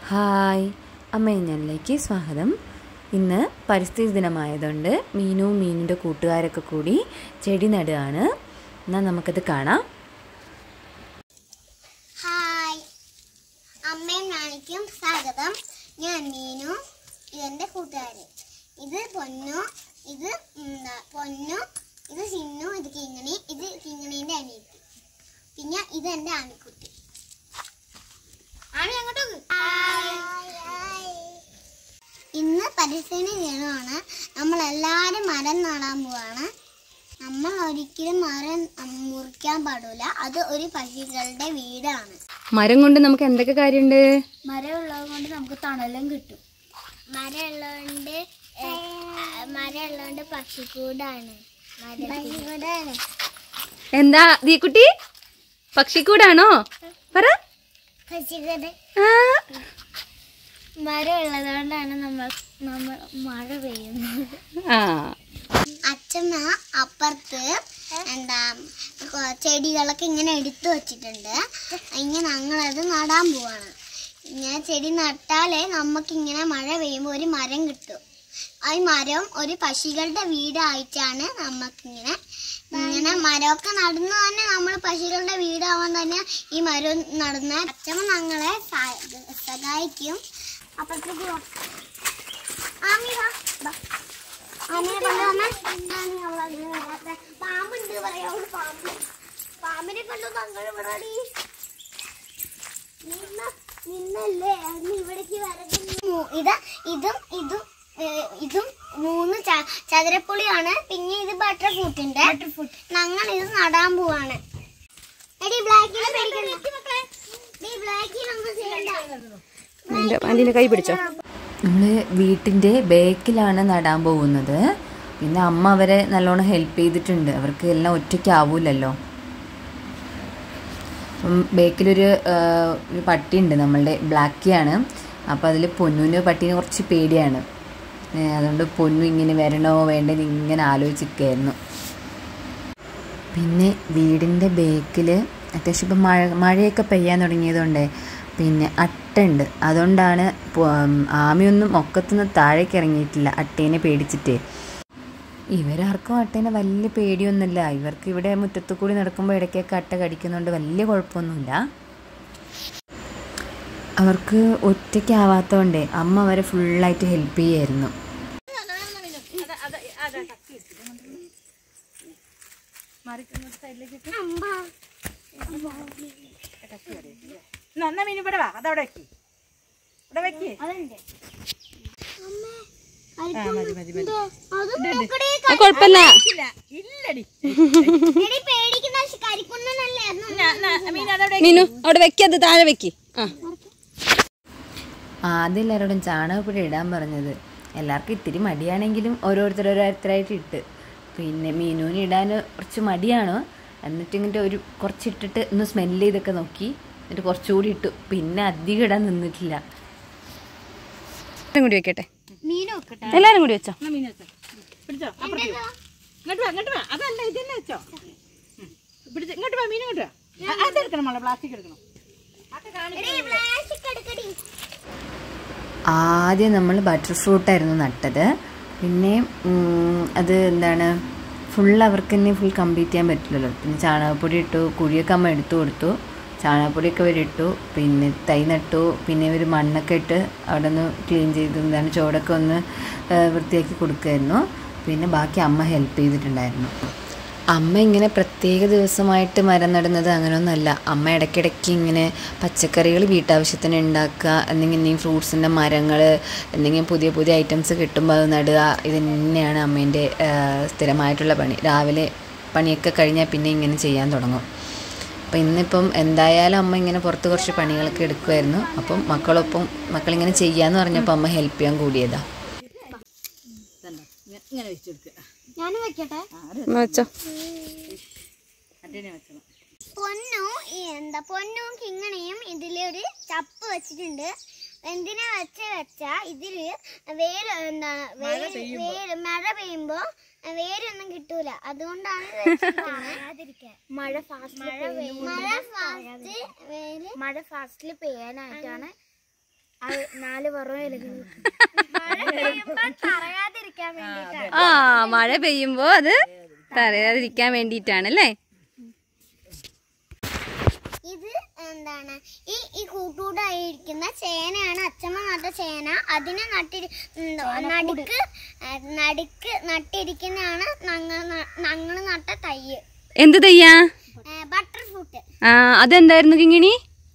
Hi, അമ്മയും ഞാനിലേക്ക് സ്വാഗതം. ഇന്ന് പരിസ്ഥിതി ദിനമായതുകൊണ്ട് മീനും മീനിൻ്റെ കൂട്ടുകാരൊക്കെ കൂടി ചെടി നടുകയാണ്. എന്നാൽ നമുക്കത് കാണാം. ഹായ്, അമ്മയും ഞാനിക്കും സ്വാഗതം. ഞാൻ മീനു, ഇതെൻ്റെ കൂട്ടുകാരൻ. ഇത് പൊന്നു, ഇത് ഇത് സിന്നു, ഇത് കിങ്ങിണി, ഇത് കിങ്ങിണീൻ്റെ അനിയത്തി. പിന്നെ ഇത് എൻ്റെ ആൺകുട്ടി. ഇന്ന് പരിസ്ഥിതി ദിനമാണ്. നമ്മളെല്ലാവരും മരം നടാൻ പോവാണ്. നമ്മൾ ഒരിക്കലും മരം മുറിക്കാൻ പാടില്ല. അത് ഒരു പക്ഷികളുടെ വീടാണ്. മരം കൊണ്ട് നമുക്ക് എന്തൊക്കെ കാര്യമുണ്ട്? മരം ഉള്ളത് കൊണ്ട് നമുക്ക് തണലും കിട്ടും. മരം ഉള്ളതുകൊണ്ട് പക്ഷിക്കൂടാണ്. എന്താ ദീക്കുട്ടി, പക്ഷിക്കൂടാണോ? പറ. മരം ഉള്ളതുകൊണ്ടാണ് നമ്മൾ മഴ പെയ്യുന്നത്. അച്ഛമ്മ അപ്പുറത്ത് ചെടികളൊക്കെ ഇങ്ങനെ എടുത്തു വച്ചിട്ടുണ്ട്. ഇങ്ങനെ ഞങ്ങളത് നടാൻ പോവാണ്. ഇങ്ങനെ ചെടി നട്ടാലേ നമുക്കിങ്ങനെ മഴ പെയ്യുമ്പോൾ ഒരു മരം കിട്ടും. ആ മരം ഒരു പക്ഷികളുടെ വീടായിട്ടാണ് നമുക്കിങ്ങനെ മരമൊക്കെ നടന്നു തന്നെ നമ്മൾ പക്ഷികളുടെ വീടാവാൻ തന്നെ ഈ മരം നടന്ന. അച്ഛമ്മ ഞങ്ങളെ സഹായിക്കും. അപ്പുറത്തേക്ക് പാമ്പുണ്ട് പറയാവുള്ളൂ. പാമ്പിനെ കണ്ടു തങ്ങൾ ഇവിടാടി നിന്നല്ലേ ഇവിടേക്ക് വരക്കുന്നു. ഇതും 3 ചതുരപ്പുളിയാണ്. പിന്നെ ഇത് ബട്ടർ ഫ്രൂട്ടിന്റെ. ഞങ്ങൾ ഇത് നടാൻ പോവാണ്. കൈ പിടിച്ചോ. നമ്മൾ വീട്ടിൻ്റെ ബേക്കിലാണ് നടാൻ പോകുന്നത്. പിന്നെ അമ്മ അവരെ നല്ലോണം ഹെൽപ്പ് ചെയ്തിട്ടുണ്ട്. അവർക്ക് എല്ലാം ഒറ്റയ്ക്കാവൂലല്ലോ. ബേക്കിലൊരു പട്ടിയുണ്ട്, നമ്മളുടെ ബ്ലാക്കിയാണ്. അപ്പോൾ അതിൽ പൊന്നുവിന് പട്ടീനെ കുറച്ച് പേടിയാണ്. അതുകൊണ്ട് പൊന്നു ഇങ്ങനെ വരണോ വേണ്ടെന്ന് ഇങ്ങനെ ആലോചിക്കുകയായിരുന്നു. പിന്നെ വീടിൻ്റെ ബേക്കിൽ അത്യാവശ്യം ഇപ്പം മഴയൊക്കെ പെയ്യാൻ തുടങ്ങിയതുകൊണ്ട് പിന്നെ അട്ടുണ്ട്. അതുകൊണ്ടാണ് ആമയൊന്നും ഒക്കത്തുനിന്ന് താഴേക്ക് ഇറങ്ങിയിട്ടില്ല, അട്ടേനെ പേടിച്ചിട്ട്. ഇവരാർക്കും അട്ടേനെ വലിയ പേടിയൊന്നുമില്ല. ഇവർക്ക് ഇവിടെ മുറ്റത്തു കൂടി നടക്കുമ്പോൾ ഇടയ്ക്കൊക്കെ അട്ട കടിക്കുന്നതുകൊണ്ട് വലിയ കുഴപ്പമൊന്നുമില്ല. അവർക്ക് ഒറ്റയ്ക്കാവാത്തതുകൊണ്ട് അമ്മ അവരെ ഫുള്ളായിട്ട് ഹെൽപ്പ് ചെയ്യായിരുന്നു. കുഴപ്പമില്ല. മീനു അവിടെ വെക്കത്, താഴെ വെക്ക്. ആദ്യം എല്ലാവരോടും ചാണകപ്പൊടി ഇടാൻ പറഞ്ഞത്. എല്ലാവർക്കും ഇത്തിരി മടിയാണെങ്കിലും ഓരോരുത്തരായിട്ട് ഇട്ട്. പിന്നെ മീനുവിന് ഇടാൻ കുറച്ച് മടിയാണ്. എന്നിട്ട് കുറച്ചിട്ടിട്ട് ഒന്ന് സ്മെല്ല് ചെയ്തൊക്കെ നോക്കി. എന്നിട്ട് കുറച്ചുകൂടി ഇട്ടു. പിന്നെ അധികം ഇടാൻ നിന്നിട്ടില്ല. കൂടി വെക്കട്ടെ, എല്ലാരും കൂടി വെച്ചോ. ആദ്യം നമ്മൾ ബട്ടർ ഫ്രൂട്ടായിരുന്നു നട്ടത്. പിന്നെ അത് ഫുൾ അവർക്ക് തന്നെ ഫുൾ കംപ്ലീറ്റ് ചെയ്യാൻ പറ്റില്ലല്ലോ. പിന്നെ ചാണകപ്പൊടി ഇട്ടു, കുഴിയൊക്കെ അമ്മ എടുത്തു കൊടുത്തു. ചാണകപ്പൊടിയൊക്കെ ഇവരിട്ടു. പിന്നെ തൈ നട്ടു. പിന്നെ ഇവർ മണ്ണൊക്കെ ഇട്ട് അവിടെ ഒന്ന് ക്ലീൻ ചെയ്തു, ചുവടൊക്കെ ഒന്ന് വൃത്തിയാക്കി കൊടുക്കുമായിരുന്നു. പിന്നെ ബാക്കി അമ്മ ഹെൽപ്പ് ചെയ്തിട്ടുണ്ടായിരുന്നു. അമ്മ ഇങ്ങനെ പ്രത്യേക ദിവസമായിട്ട് മരം നടുന്നത് അങ്ങനെയൊന്നുമല്ല. അമ്മ ഇടയ്ക്കിടയ്ക്ക് ഇങ്ങനെ പച്ചക്കറികൾ വീട്ടാവശ്യത്തിന് ഉണ്ടാക്കുക, എന്തെങ്കിലും ഫ്രൂട്ട്സിൻ്റെ മരങ്ങൾ, എന്തെങ്കിലും പുതിയ പുതിയ ഐറ്റംസ് കിട്ടുമ്പോൾ അത് നടുക. ഇത് തന്നെയാണ് അമ്മേൻ്റെ സ്ഥിരമായിട്ടുള്ള പണി. രാവിലെ പണിയൊക്കെ കഴിഞ്ഞാൽ പിന്നെ ഇങ്ങനെ ചെയ്യാൻ തുടങ്ങും. അപ്പം ഇന്നിപ്പം എന്തായാലും അമ്മ ഇങ്ങനെ പുറത്ത് കുറച്ച് പണികളൊക്കെ എടുക്കുമായിരുന്നു. അപ്പം മക്കളിങ്ങനെ ചെയ്യാന്ന് പറഞ്ഞപ്പോൾ അമ്മ ഹെൽപ്പ് ചെയ്യാൻ കൂടിയതാ. പൊന്നും കിങ്ങണിയും ഇതിലൊരു ചപ്പ് വെച്ചിട്ടുണ്ട്. എന്തിനാ വെച്ചാ ഇതില് മഴ പെയ്യുമ്പോ വേരൊന്നും കിട്ടൂല. അതുകൊണ്ടാണ് മഴ ഫാസ്റ്റില് പെയ്യാനായിട്ടാണ് ആ മഴ പെയ്യുമ്പോ അത് തറയാതിരിക്കാൻ വേണ്ടിയിട്ടാണ് അല്ലേ? ഇത് എന്താണ് ഈ കൂട്ടുകൂടായിരിക്കുന്ന ചേനയാണ് അച്ഛമ്മ നട്ട ചേന. അതിനെ നടുക്ക് നട്ടിരിക്കുന്നതാണ് ഞങ്ങള് നട്ട തയ്യ്. എന്ത് തയ്യാ? Butter fruit. ആ അതെന്തായിരുന്നു കിങ്ങിണി?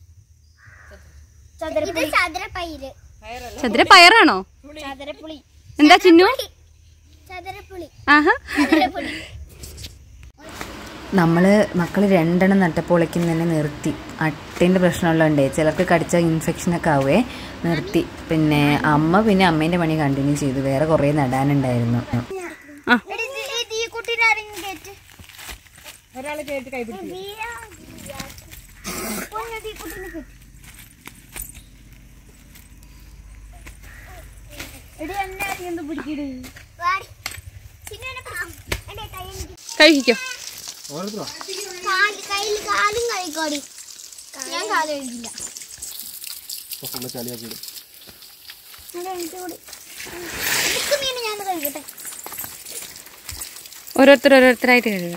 ഇത് ചതുരപ്പയിര്. ചതുരപ്പയറാണോ? ചതുരപ്പുളി. എന്താ ചിന്നു? ചതുരപ്പുളി. ആഹാ. നമ്മൾ മക്കൾ 2 നട്ടപ്പോളേക്കും തന്നെ നിർത്തി. അട്ടേൻ്റെ പ്രശ്നമുള്ളതുകൊണ്ടേ ചിലർക്ക് കടിച്ച ഇൻഫെക്ഷനൊക്കെ ആവുമേ, നിർത്തി. പിന്നെ അമ്മേൻ്റെ പണി കണ്ടിന്യൂ ചെയ്തു. വേറെ കുറേ നടാനുണ്ടായിരുന്നു. കഴിക്കോ? കാലും കഴിക്കോടി. ഞാൻ കാല് കഴിക്കില്ല. ഞാൻ കഴിക്കട്ടെ. ഓരോരുത്തരായിട്ട് കഴുകാം.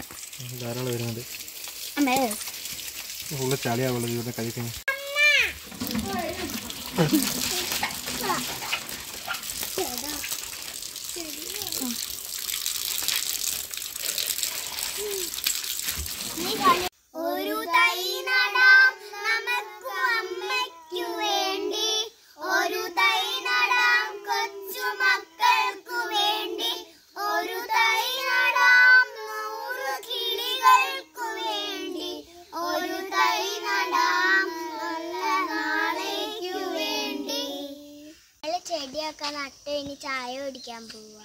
ഒരു തൈ നടാം നമുക്ക് അമ്മയ്ക്കു വേണ്ടി, ഒരു തൈ നടാം കൊച്ചുമക്കൾക്കു വേണ്ടി, ഒരു തൈ നടാം 100 കിളികൾക്കു വേണ്ടി, ഒരു തൈ നടാം നല്ല നാളേക്കു വേണ്ടി. ചെടിയൊക്കെ നട്ട് ഇനി ചായ കുടിക്കാൻ പോവാ.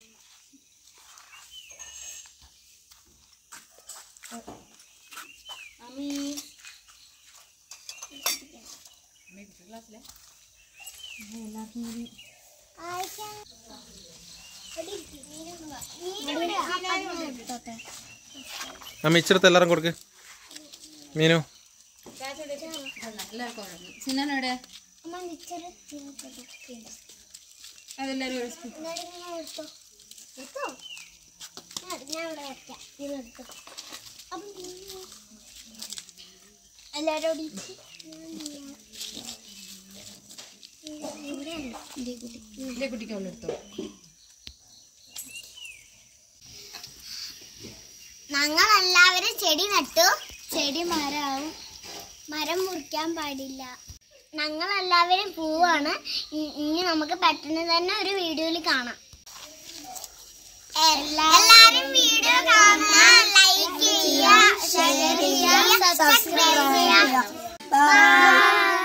ഇച്ചിരത്തെ എല്ലാരും കൊടുക്ക്. മീനു എല്ലാരോടും ഞങ്ങളെല്ലാവരും ചെടി നട്ടു. ചെടി മരമാവും. മരം മുറിക്കാൻ പാടില്ല. ഞങ്ങളെല്ലാവരും പൂവാണ്. ഇനി നമുക്ക് പെട്ടെന്ന് തന്നെ ഒരു വീഡിയോയിൽ കാണാം. എല്ലാവരും വീഡിയോ കാണുക, ലൈക്ക് ചെയ്യുക, ഷെയർ ചെയ്യുക, സബ്സ്ക്രൈബ് ചെയ്യുക. ബൈ.